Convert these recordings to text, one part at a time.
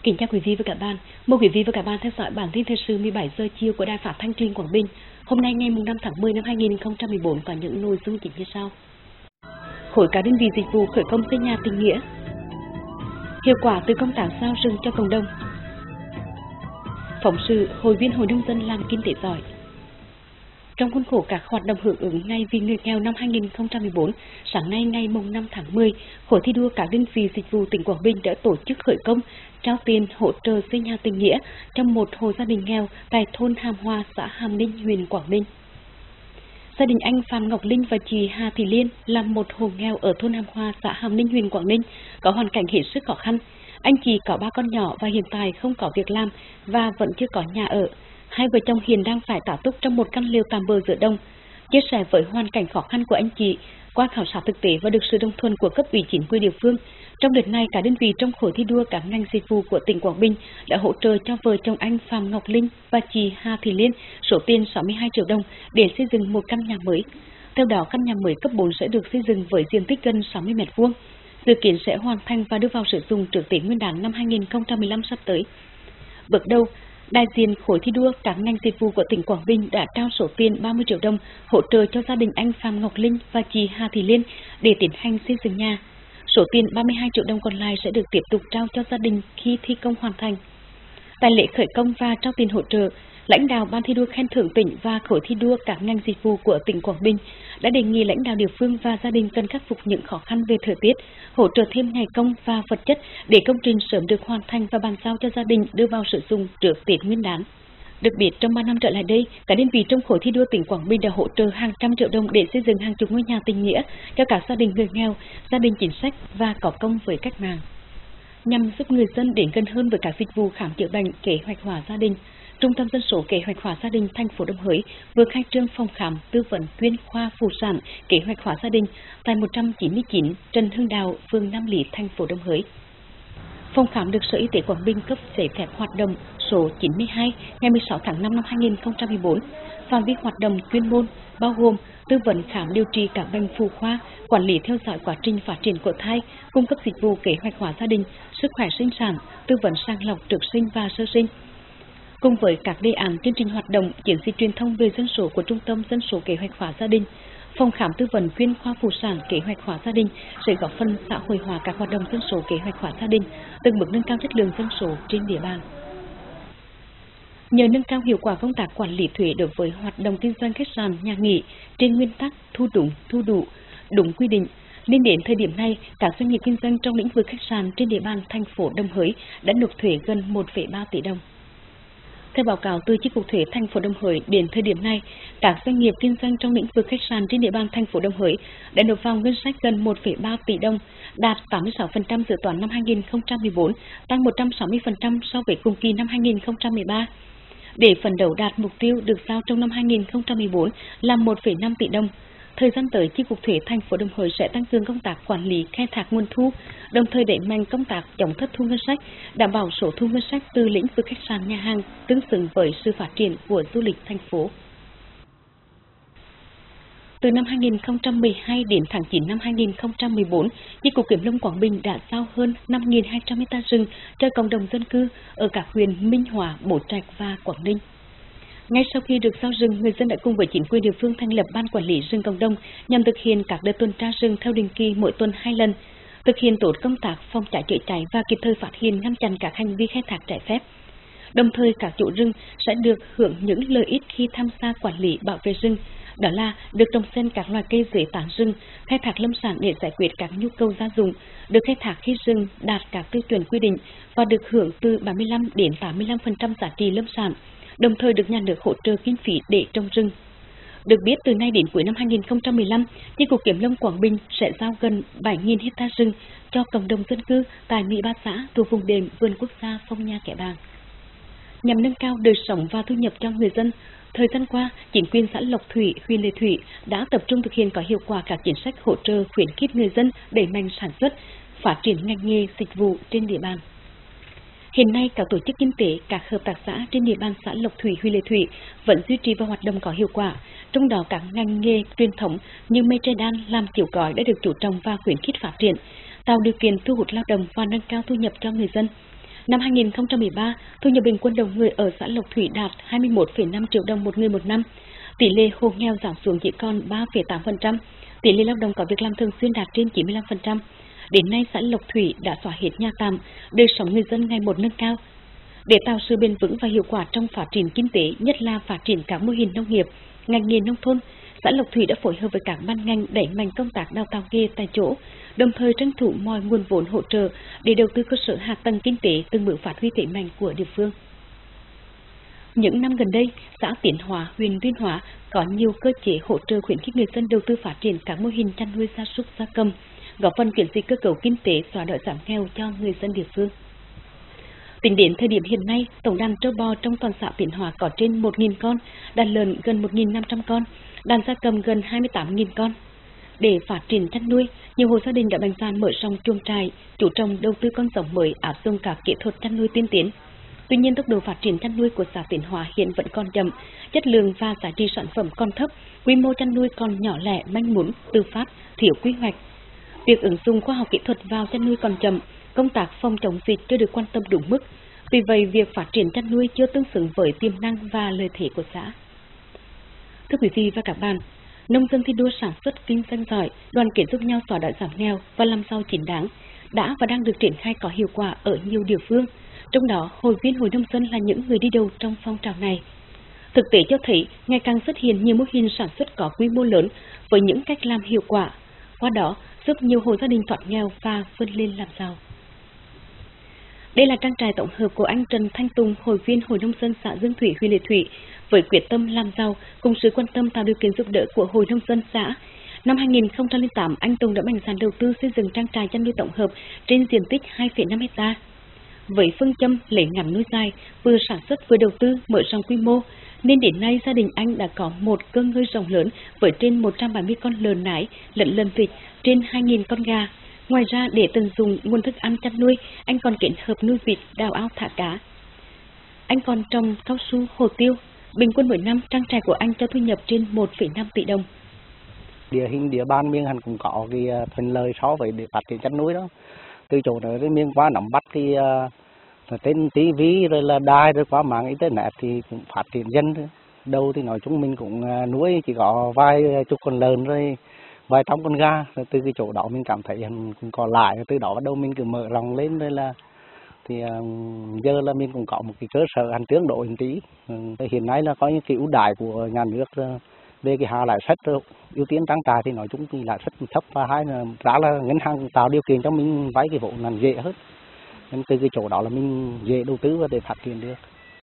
Kính chào quý vị và các bạn. Mời quý vị và các bạn theo dõi bản tin thời sự 17 giờ chiều của Đài Phát thanh Truyền hình Quảng Bình. Hôm nay ngày 5 tháng 10 năm 2014 có những nội dung chính như sau. Khối các đơn vị dịch vụ khởi công xây nhà tình nghĩa. Hiệu quả từ công tác giao rừng cho cộng đồng. Phóng sự hội viên hội nông dân làm kinh tế giỏi. Trong khuôn khổ các hoạt động hưởng ứng Ngày vì người nghèo năm 2014, sáng nay ngày 5 tháng 10, khối thi đua các đơn vị dịch vụ tỉnh Quảng Bình đã tổ chức khởi công, trao tiền hỗ trợ xây nhà tình nghĩa cho một hộ gia đình nghèo tại thôn Hàm Hòa, xã Hàm Ninh, huyện Quảng Ninh. Gia đình anh Phạm Ngọc Linh và chị Hà Thị Liên là một hộ nghèo ở thôn Hàm Hòa, xã Hàm Ninh, huyện Quảng Ninh, có hoàn cảnh hết sức khó khăn. Anh chị có 3 con nhỏ và hiện tại không có việc làm và vẫn chưa có nhà ở. Hai vợ chồng hiện đang phải tả túc trong một căn lều tạm bợ giữa đồng. Chia sẻ với hoàn cảnh khó khăn của anh chị, qua khảo sát thực tế và được sự đồng thuận của cấp ủy chính quyền địa phương, trong đợt này cả đơn vị trong khối thi đua các ngành dịch vụ của tỉnh Quảng Bình đã hỗ trợ cho vợ chồng anh Phạm Ngọc Linh và chị Hà Thị Liên số tiền 62 triệu đồng để xây dựng một căn nhà mới. Theo đó, căn nhà mới cấp 4 sẽ được xây dựng với diện tích gần 60 m², dự kiến sẽ hoàn thành và đưa vào sử dụng trước Tết Nguyên đán năm 2015 sắp tới. Bước đầu, đại diện khối thi đua các ngành dịch vụ của tỉnh Quảng Bình đã trao số tiền 30 triệu đồng hỗ trợ cho gia đình anh Phạm Ngọc Linh và chị Hà Thị Liên để tiến hành xây dựng nhà. Số tiền 32 triệu đồng còn lại sẽ được tiếp tục trao cho gia đình khi thi công hoàn thành. Tại lễ khởi công và trao tiền hỗ trợ, lãnh đạo Ban thi đua khen thưởng tỉnh và khối thi đua các ngành dịch vụ của tỉnh Quảng Bình đã đề nghị lãnh đạo địa phương và gia đình cần khắc phục những khó khăn về thời tiết, hỗ trợ thêm ngày công và vật chất để công trình sớm được hoàn thành và bàn giao cho gia đình đưa vào sử dụng trước Tết Nguyên đán. Được biết, trong 3 năm trở lại đây, các đơn vị trong khối thi đua tỉnh Quảng Bình đã hỗ trợ hàng trăm triệu đồng để xây dựng hàng chục ngôi nhà tình nghĩa cho các gia đình người nghèo, gia đình chính sách và có công với cách mạng. Nhằm giúp người dân đến gần hơn với các dịch vụ khám chữa bệnh, kế hoạch hóa gia đình, Trung tâm Dân số Kế hoạch hóa gia đình thành phố Đồng Hới vừa khai trương phòng khám tư vấn chuyên khoa phụ sản kế hoạch hóa gia đình tại 199 Trần Hưng Đạo, phường Nam Lý, thành phố Đồng Hới. Phòng khám được Sở Y tế Quảng Bình cấp giấy phép hoạt động số 92 ngày 16 tháng 5 năm 2014. Phạm vi hoạt động chuyên môn bao gồm tư vấn khám điều trị các bệnh phụ khoa, quản lý theo dõi quá trình phát triển của thai, cung cấp dịch vụ kế hoạch hóa gia đình, sức khỏe sinh sản, tư vấn sàng lọc trước sinh và sơ sinh. Cùng với các đề án chương trình hoạt động, chiến dịch truyền thông về dân số của Trung tâm Dân số Kế hoạch hóa gia đình, phòng khám tư vấn chuyên khoa phụ sản kế hoạch hóa gia đình sẽ góp phần xã hội hóa các hoạt động dân số kế hoạch hóa gia đình, từng bước nâng cao chất lượng dân số trên địa bàn. Nhờ nâng cao hiệu quả công tác quản lý thuế đối với hoạt động kinh doanh khách sạn, nhà nghỉ trên nguyên tắc thu đúng, thu đủ, đúng quy định, nên đến thời điểm này, các doanh nghiệp kinh doanh trong lĩnh vực khách sạn trên địa bàn thành phố Đồng Hới đã nộp thuế gần 1,3 tỷ đồng. Theo báo cáo từ Chi cục Thuế thành phố Đồng Hới, đến thời điểm này, các doanh nghiệp kinh doanh trong lĩnh vực khách sạn trên địa bàn thành phố Đồng Hới đã nộp vào ngân sách gần 1,3 tỷ đồng, đạt 86% dự toán năm 2014, tăng 160% so với cùng kỳ năm 2013. Để phấn đấu đạt mục tiêu được giao trong năm 2014 là 1,5 tỷ đồng, thời gian tới, Chi cục Thuế thành phố Đồng Hới sẽ tăng cường công tác quản lý khai thác nguồn thu, đồng thời đẩy mạnh công tác chống thất thu ngân sách, đảm bảo số thu ngân sách từ lĩnh vực khách sạn, nhà hàng tương xứng với sự phát triển của du lịch thành phố. Từ năm 2012 đến tháng 9 năm 2014, Chi cục Kiểm lâm Quảng Bình đã giao hơn 5.200 ha rừng cho cộng đồng dân cư ở các huyện Minh Hóa, Bố Trạch và Quảng Ninh. Ngay sau khi được giao rừng, người dân đã cùng với chính quyền địa phương thành lập ban quản lý rừng cộng đồng nhằm thực hiện các đợt tuần tra rừng theo định kỳ mỗi tuần 2 lần, thực hiện tốt công tác phòng cháy chữa cháy và kịp thời phát hiện ngăn chặn các hành vi khai thác trái phép. Đồng thời, các chủ rừng sẽ được hưởng những lợi ích khi tham gia quản lý bảo vệ rừng, đó là được trồng xen các loài cây dưới tán rừng, khai thác lâm sản để giải quyết các nhu cầu gia dụng, được khai thác khi rừng đạt các tiêu chuẩn quy định và được hưởng từ 75 đến 85% giá trị lâm sản, đồng thời được nhà nước hỗ trợ kinh phí để trồng rừng. Được biết, từ nay đến cuối năm 2015, Chi cục Kiểm lâm Quảng Bình sẽ giao gần 7.000 ha rừng cho cộng đồng dân cư tại 13 xã thuộc vùng đệm vườn quốc gia Phong Nha Kẻ Bàng. Nhằm nâng cao đời sống và thu nhập cho người dân, thời gian qua, chính quyền xã Lộc Thủy, huyện Lệ Thủy đã tập trung thực hiện có hiệu quả các chính sách hỗ trợ khuyến khích người dân đẩy mạnh sản xuất, phát triển ngành nghề dịch vụ trên địa bàn. Hiện nay, các tổ chức kinh tế, các hợp tác xã trên địa bàn xã Lộc Thủy, huyện Lệ Thủy vẫn duy trì và hoạt động có hiệu quả. Trong đó, các ngành nghề truyền thống như mây tre đan, làm kiểu gói đã được chú trọng và khuyến khích phát triển, tạo điều kiện thu hút lao động và nâng cao thu nhập cho người dân. Năm 2013, thu nhập bình quân đầu người ở xã Lộc Thủy đạt 21,5 triệu đồng một người một năm. Tỷ lệ hộ nghèo giảm xuống chỉ còn 3,8%, tỷ lệ lao động có việc làm thường xuyên đạt trên 95%. Đến nay, xã Lộc Thủy đã xóa hết nhà tạm, đời sống người dân ngày một nâng cao. Để tạo sự bền vững và hiệu quả trong phát triển kinh tế, nhất là phát triển các mô hình nông nghiệp, ngành nghề nông thôn, xã Lộc Thủy đã phối hợp với các ban ngành đẩy mạnh công tác đào tạo nghề tại chỗ, đồng thời tranh thủ mọi nguồn vốn hỗ trợ để đầu tư cơ sở hạ tầng kinh tế từng bước phát huy thế mạnh của địa phương. Những năm gần đây, xã Tiến Hóa, huyện Tuyên Hóa có nhiều cơ chế hỗ trợ khuyến khích người dân đầu tư phát triển các mô hình chăn nuôi gia súc gia cầm, góp phần chuyển dịch cơ cấu kinh tế, xóa đói giảm nghèo cho người dân địa phương. Tính đến thời điểm hiện nay, tổng đàn trâu bò trong toàn xã Tiến Hóa có trên 1.000 con, đàn lợn gần 1.500 con, đàn gia cầm gần 28.000 con. Để phát triển chăn nuôi, nhiều hộ gia đình đã mạnh dạn mở rộng chuồng trại, chú trọng đầu tư con giống mới, áp dụng các kỹ thuật chăn nuôi tiên tiến. Tuy nhiên, tốc độ phát triển chăn nuôi của xã Tiến Hóa hiện vẫn còn chậm, chất lượng và giá trị sản phẩm còn thấp, quy mô chăn nuôi còn nhỏ lẻ, manh mún, tự phát, thiếu quy hoạch. Việc ứng dụng khoa học kỹ thuật vào chăn nuôi còn chậm, công tác phòng chống dịch chưa được quan tâm đúng mức. Vì vậy, việc phát triển chăn nuôi chưa tương xứng với tiềm năng và lợi thế của xã. Thưa quý vị và các bạn, nông dân thi đua sản xuất kinh doanh giỏi, đoàn kết giúp nhau xóa đói giảm nghèo và làm giàu chính đáng đã và đang được triển khai có hiệu quả ở nhiều địa phương. Trong đó, hội viên hội nông dân là những người đi đầu trong phong trào này. Thực tế cho thấy, ngày càng xuất hiện nhiều mô hình sản xuất có quy mô lớn với những cách làm hiệu quả, qua đó giúp nhiều hộ gia đình thoát nghèo và vươn lên làm giàu. Đây là trang trại tổng hợp của anh Trần Thanh Tùng, hội viên hội nông dân xã Dương Thủy, huyện Lệ Thủy, với quyết tâm làm giàu cùng sự quan tâm tạo điều kiện giúp đỡ của hội nông dân xã. Năm 2008, anh Tùng đã mạnh dạn đầu tư xây dựng trang trại chăn nuôi tổng hợp trên diện tích 2,5 ha. Với phương châm lấy ngắn nuôi dài, vừa sản xuất vừa đầu tư mở rộng quy mô, nên đến nay gia đình anh đã có một cơ ngơi rộng lớn với trên 170 con lợn nái, lợn lợn vịt, trên 2.000 con gà. Ngoài ra, để tận dụng nguồn thức ăn chăn nuôi, anh còn kết hợp nuôi vịt, đào ao thả cá. Anh còn trồng cao su, hồ tiêu. Bình quân mỗi năm, trang trại của anh cho thu nhập trên 1,5 tỷ đồng. Địa hình địa bàn miền Hàn cũng có cái thuận lợi so với để phát triển chăn nuôi đó. Từ chỗ đó đến miền qua nắm bắt thì trên TV rồi là đài rồi qua mạng internet thì cũng phát triển dần thôi. Đâu thì nói chung mình cũng nuôi chỉ có vài chục con lợn rồi vài trăm con gà. Rồi từ cái chỗ đó mình cảm thấy cũng còn lại, từ đó bắt đầu mình cứ mở rộng lên rồi là thì giờ là mình cũng có một cái cơ sở hành tương đối một tí. Hiện nay là có những cái ưu đãi của nhà nước về cái hạ lãi suất, ưu tiên trang trại thì nói chung thì lãi suất thấp, và hai là giá là ngân hàng tạo điều kiện cho mình vay cái vốn là dễ hơn. Nên từ cái chỗ đó là mình dễ đầu tư và để phát triển được.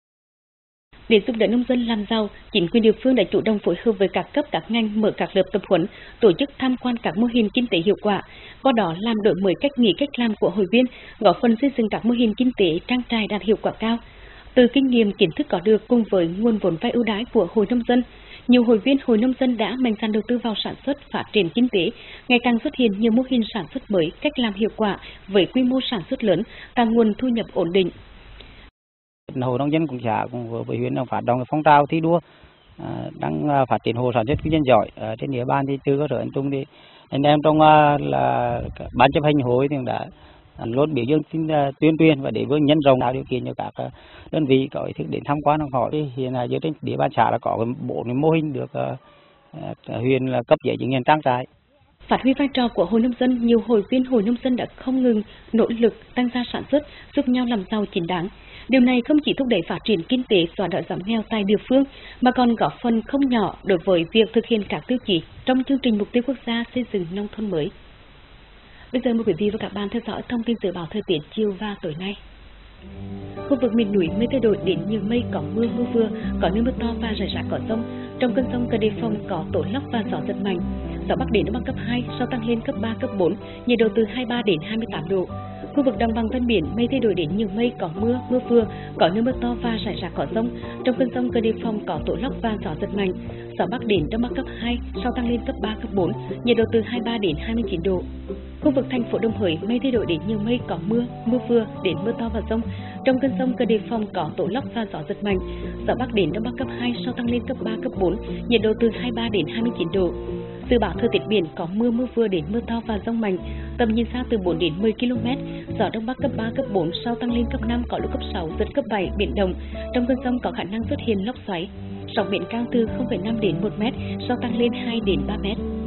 Để giúp đỡ nông dân làm giàu, chính quyền địa phương đã chủ động phối hợp với các cấp các ngành mở các lớp tập huấn, tổ chức tham quan các mô hình kinh tế hiệu quả, qua đó làm đổi mới cách nghĩ cách làm của hội viên, góp phần xây dựng các mô hình kinh tế trang trại đạt hiệu quả cao. Từ kinh nghiệm kiến thức có được cùng với nguồn vốn vay ưu đãi của hội nông dân, nhiều hội viên hội nông dân đã mạnh dạn đầu tư vào sản xuất, phát triển kinh tế, ngày càng xuất hiện nhiều mô hình sản xuất mới, cách làm hiệu quả với quy mô sản xuất lớn, tạo nguồn thu nhập ổn định. Hội nông dân cũng xã cùng với huyện đang phát động phong trào thi đua đang phát triển hộ sản xuất kinh doanh giỏi ở trên địa bàn. Thì từ cơ sở anh Tùng thì anh em trong là ban chấp hành hội thì đã luôn biểu dương tuyên truyền và để nhân rộng tạo điều kiện cho các đơn vị có ý thức đến tham quan học hỏi. Hiện nay trên địa bàn xã là có bộ mô hình được huyện là cấp giấy chứng nhận trang trại. Phát huy vai trò của hội nông dân, nhiều hội viên hội nông dân đã không ngừng nỗ lực tăng gia sản xuất, giúp nhau làm giàu chính đáng. Điều này không chỉ thúc đẩy phát triển kinh tế, xóa đói giảm nghèo tại địa phương, mà còn góp phần không nhỏ đối với việc thực hiện các tiêu chí trong chương trình mục tiêu quốc gia xây dựng nông thôn mới. Bây giờ mời quý vị và các bạn theo dõi thông tin dự báo thời tiết chiều và tối nay. Khu vực miền núi mây thay đổi đến nhiều mây, có mưa vừa, có nơi mưa to và rải rác có dông. Trong cơn dông cần đề phòng có tố lốc và gió giật mạnh. Gió bắc đến đông bắc cấp 2, sau tăng lên cấp 3, cấp 4, nhiệt độ từ 23 đến 28 độ. Khu vực đồng bằng ven biển mây thay đổi đến nhiều mây, có mưa vừa, có nơi mưa to và rải rác có dông. Trong cơn dông cần đề phòng có tố lốc và gió giật mạnh. Gió bắc đến đông bắc cấp 2, sau tăng lên cấp 3, cấp 4, nhiệt độ từ 23 đến 29 độ. Khu vực thành phố Đồng Hới mây thay đổi đến nhiều mây, có mưa vừa đến mưa to và dông. Trong cơn dông cần đề phòng có tố lốc và gió giật mạnh. Gió bắc đến đông bắc cấp 2, sau tăng lên cấp 3, cấp 4, nhiệt độ từ 23 đến 29 độ. Dự báo thời tiết biển có mưa vừa đến mưa to và dông mạnh, tầm nhìn xa từ 4 đến 10 km, gió đông bắc cấp 3, cấp 4, sau tăng lên cấp 5, có lúc cấp 6, giật cấp 7, biển động. Trong cơn dông có khả năng xuất hiện lốc xoáy. Sóng biển cao từ 0,5 đến 1 mét, sau tăng lên 2 đến 3 mét.